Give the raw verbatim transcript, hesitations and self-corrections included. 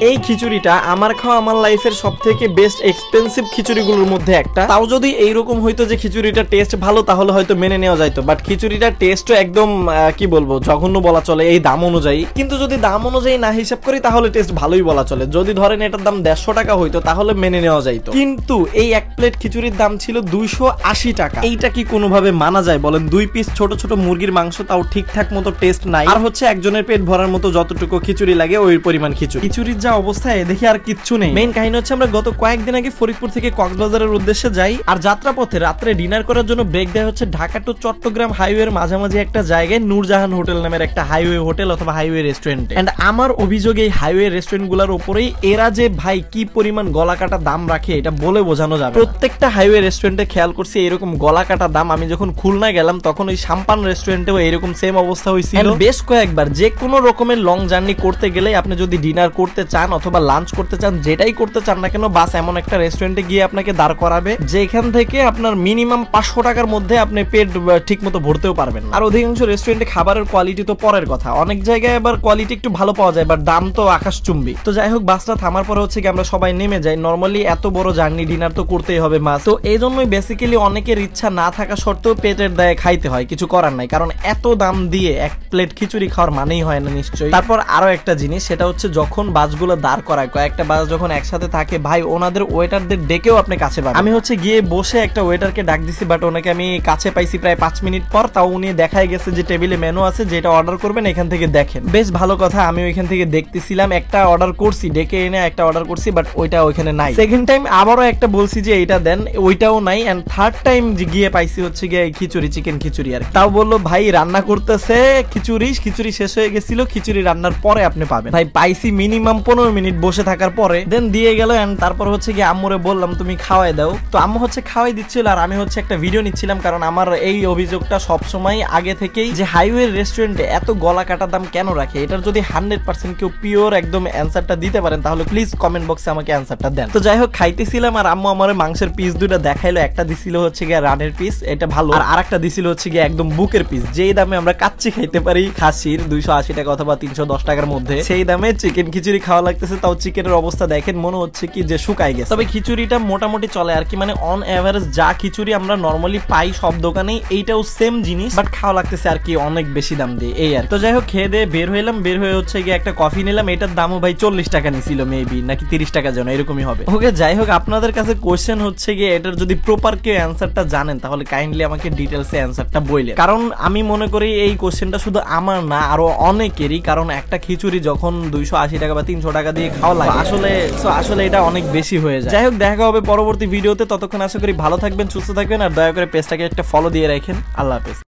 এই খিচুড়িটা আমার খাওয়া আমার লাইফের সব থেকে বেস্ট এক্সপেন্সিভ খিচুড়িগুলোর মধ্যে একটা। তাও যদি এইরকম হইতো যে খিচুড়িটা টেস্ট ভালো তাহলে হয়তো মেনে নেওয়া যাইতো, বাট খিচুড়িটার টেস্টও একদম কি বলবো জঘন্য বলা চলে এই দাম অনুযায়ী। কিন্তু যদি দাম অনুযায়ী না হিসাব করি তাহলে টেস্ট ভালোই বলা চলে। যদি ধরেন এটার দাম দেড়শো টাকা হইতো তাহলে মেনে নেওয়া যাইতো, কিন্তু এই এক প্লেট খিচুড়ির দাম ছিল দুইশো আশি টাকা। এইটা কি কোনোভাবে মানা যায় বলেন? দুই পিস ছোট ছোট মুরগির মাংস, তাও ঠিকঠাক মতো টেস্ট নাই, আর হচ্ছে একজনের পেট ভরার মতো যতটুকু খিচুড়ি লাগে ওই পরিমাণ খিচুড়ি। খিচুড়ির যা অবস্থায় দেখি আর কিচ্ছু নেই। মেইন কাহিনী হচ্ছে আমরা গত কয়েকদিন আগে ফরিদপুর থেকে কক্সবাজারের উদ্দেশ্যে যাই, আর যাত্রাপথে রাত্রে ডিনার করার জন্য ব্রেক দেওয়া হচ্ছে ঢাকা টু চট্টগ্রাম হাইওয়ের মাঝামাঝি একটা জায়গায় নূরজাহান হোটেল নামের একটা হাইওয়ে হোটেল অথবা হাইওয়ে রেস্টুরেন্ট। এন্ড আমার অভিযোগ এই হাইওয়ে রেস্টুরেন্ট গুলার উপরেই এরা যে ভাই কি পরিমাণ গলা কাটা দাম রাখে এটা বলে বোঝানো যাবে। প্রত্যেকটা হাইওয়ে রেস্টুরেন্টে খেয়াল করছি এরকম গলা কাটা দাম। আমি যখন খুলনা গেলাম তখন ওই সাম্পান রেস্টুরেন্টেও এরকম সেম অবস্থা হয়েছিল। বেশ কয়েকবার যে কোনো রকমের লং জার্নি করতে গেলে আপনি যদি ডিনার করতে চান অথবা লাঞ্চ করতে চান, যেটাই করতে চান না কেন, বাস এমন একটা রেস্টুরেন্টে গিয়ে আপনাকে দাঁড় করাবে যেখান থেকে আপনার মিনিমাম পাঁচশো টাকার মধ্যে আপনি পেট ঠিক মতো ভরতেও পারবেন। আর অধিকাংশ রেস্টুরেন্টে খাবারের কোয়ালিটি তো পরের কথা, অনেক জায়গায় আবার কোয়ালিটি একটু ভালো পাওয়া যায়, বাট দাম তো আকাশচুম্বী। তো যাই হোক, বাসটা থামার পরে হচ্ছে কি আমরা সবাই নেমে যাই। নর্মালি এত বড় জার্নি ডিনার তো করতেই হবে মাস, তো এই জন্যই বেসিক্যালি অনেকের ইচ্ছা না থাকা সত্ত্বেও পেটের দায়ে খাইতে হয়, কিছু করার নাই, কারণ এত দাম দিয়ে এক প্লেট খিচুড়ি খাওয়ার মানেই হয় না নিশ্চয়ই। তারপর আরো একটা জিনিস, সেটা হচ্ছে যখন বাসগুলো দাঁড় করায়, কয়েকটা বাস যখন একসাথে থাকে ভাই ওনাদের ওয়েটারদের ডেকেও আপনি কাছে পাবেন। আমি হচ্ছে গিয়ে বসে একটা ওয়েটারকে ডাক দিছি, বাট ওনাকে আমি কাছে পাইছি প্রায় পাঁচ মিনিট পর। তাও উনি দেখাই গেছে যে টেবিলে মেনু আছে, যেটা অর্ডার করবেন এখান থেকে দেখেন। বেশ ভালো কথা, আমি ওইখান থেকে দেখতেছিলাম, একটা অর্ডার করছি, ডেকে এনে একটা অর্ডার করছি, বাট ওইটা ওইখানে নাই। সেকেন্ড টাইম আবারও একটা বলছি যে এইটা দেন, ওইটাও নাই। এন্ড থার্ড টাইম গিয়ে পাইছি হচ্ছে গিয়ে খিচুড়ি, চিকেন খিচুড়ি। আর তাও বললো ভাই রান্না করতেছে খিচুড়ি, খিচুড়ি শেষ হয়ে গেছিল, খিচুড়ি রান্নার পরে আপনি পাবেন। ভাই পাইছি মিনিমাম পনেরো মিনিট বসে থাকার পরে, দেন দিয়ে গেল। এন্ড তারপর হচ্ছে গিয়ে আম্মুরে বললাম তুমি খাওয়াই দাও, তো আম্মু হচ্ছে খাওয়াই দিচ্ছিল, আর আমি হচ্ছে একটা ভিডিও নিচ্ছিলাম, কারণ আমার এই অভিযোগটা সবসময় আগে থেকেই যে হাইওয়ে রেস্টুরেন্টে এত গলা কাটা দাম কেন রাখে। এটার যদি হান্ড্রেড পার্সেন্ট কেউ পিওর একদম অ্যান্সারটা দিতে পারেন তাহলে প্লিজ কমেন্ট বক্সে আমাকে অ্যান্সারটা দেন। তো যাই হোক, খাইতেছিলাম আর আম্মু আমার মাংসের পিস দুটা দেখাইলো। একটা দিছিল হচ্ছে গিয়ে রানের পিস, এটা ভালো, আর আরেকটা দিছিল হচ্ছে গিয়ে একদম বুকের পিস, যেই দামে আমরা কাচ্চি খাইতে পারি খাসির দুইশো আশি টাকা অথবা তিনশো দশ টাকার মধ্যে, সেই দামে চিকেন খিচুড়ি খাওয়া লাগতেছে। তাও চিকেনের অবস্থা দেখেন, মনে হচ্ছে কি যে শুকাই গেছে। তবে খিচুড়িটা মোটামুটি চলে আর কি, মানে অন এভারেজ যা খিচুড়ি আমরা নর্মালি পাই সব দোকানেই এইটাও সেম জিনিস, বাট খাওয়া লাগতেছে আর কি অনেক বেশি দাম দিয়ে, এই আর। তো যাই হোক, খেয়ে দিয়ে বের হইলাম, বের হয়ে হচ্ছে গিয়ে একটা কফি নিলাম। এটার দামও ভাই চল্লিশ টাকা নিছিল মেবি, নাকি তিরিশ টাকা যেন এরকমই হবে। ওকে, যাই হোক, আপনাদের কাছে কোয়েশ্চেন হচ্ছে গিয়ে এটার যদি প্রপার কেউ অ্যান্সারটা জানেন তাহলে কাইন্ডলি আমাকে ডিটেলসে অ্যান্সারটা বললেন, কারণ আমি মনে করি এই কোয়েশ্চেনটা শুধু আমার না আরো অনেকেরই, কারণ একটা খিচুড়ি যখন দুইশো আশি টাকা বা তিনশো টাকা দিয়ে খাওয়া লাগে আসলে আসলে এটা অনেক বেশি হয়ে যায়। যাই হোক, দেখা হবে পরবর্তী ভিডিওতে, ততক্ষণ আশা করি ভালো থাকবেন, সুস্থ থাকবেন, আর দয়া করে পেজটাকে একটা ফলো দিয়ে রাখেন। আল্লাহ হাফেজ।